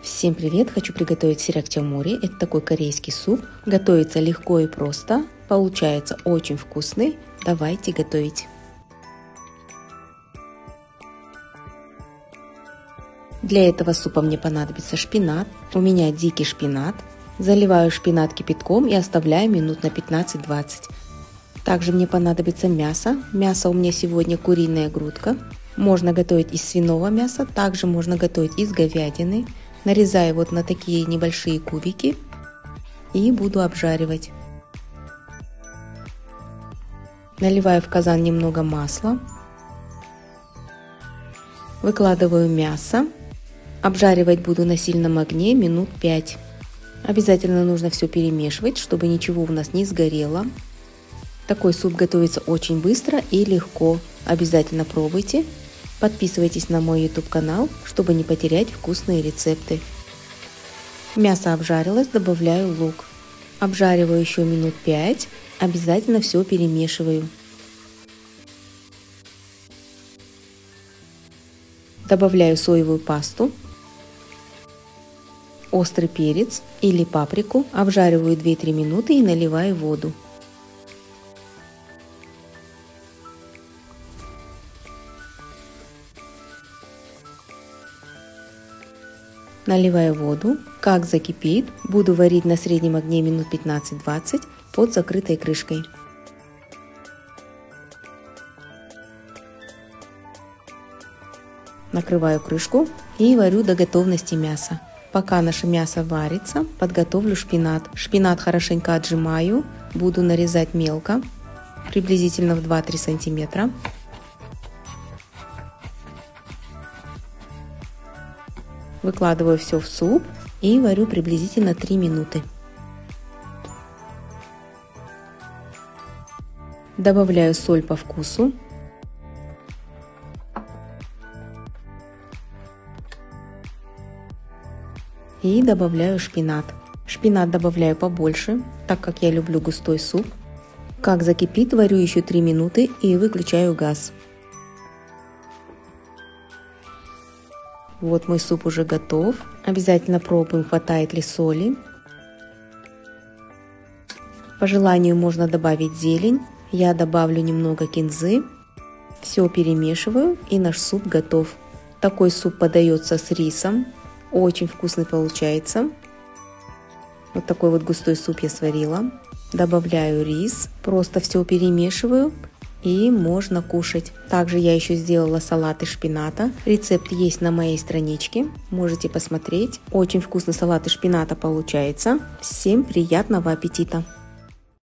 Всем привет! Хочу приготовить сирак чамори. Это такой корейский суп. Готовится легко и просто. Получается очень вкусный. Давайте готовить. Для этого супа мне понадобится шпинат. У меня дикий шпинат. Заливаю шпинат кипятком и оставляю минут на 15-20. Также мне понадобится мясо. Мясо у меня сегодня куриная грудка. Можно готовить из свиного мяса. Также можно готовить из говядины. Нарезаю вот на такие небольшие кубики и буду обжаривать. Наливаю в казан немного масла. Выкладываю мясо. Обжаривать буду на сильном огне минут 5. Обязательно нужно все перемешивать, чтобы ничего у нас не сгорело. Такой суп готовится очень быстро и легко. Обязательно пробуйте. Подписывайтесь на мой YouTube канал, чтобы не потерять вкусные рецепты. Мясо обжарилось, добавляю лук. Обжариваю еще минут 5. Обязательно все перемешиваю. Добавляю соевую пасту, острый перец или паприку. Обжариваю 2-3 минуты и наливаю воду. Наливаю воду. Как закипит, буду варить на среднем огне минут 15-20 под закрытой крышкой. Накрываю крышку и варю до готовности мяса. Пока наше мясо варится, подготовлю шпинат. Шпинат хорошенько отжимаю, буду нарезать мелко, приблизительно в 2-3 сантиметра. Выкладываю все в суп и варю приблизительно 3 минуты. Добавляю соль по вкусу. И добавляю шпинат. Шпинат добавляю побольше, так как я люблю густой суп. Как закипит, варю еще 3 минуты и выключаю газ. Вот мой суп уже готов. Обязательно пробуем, хватает ли соли. По желанию можно добавить зелень. Я добавлю немного кинзы. Все перемешиваю и наш суп готов. Такой суп подается с рисом. Очень вкусный получается. Вот такой вот густой суп я сварила. Добавляю рис. Просто все перемешиваю. И можно кушать. Также я еще сделала салат из шпината. Рецепт есть на моей страничке. Можете посмотреть. Очень вкусный салат из шпината получается. Всем приятного аппетита!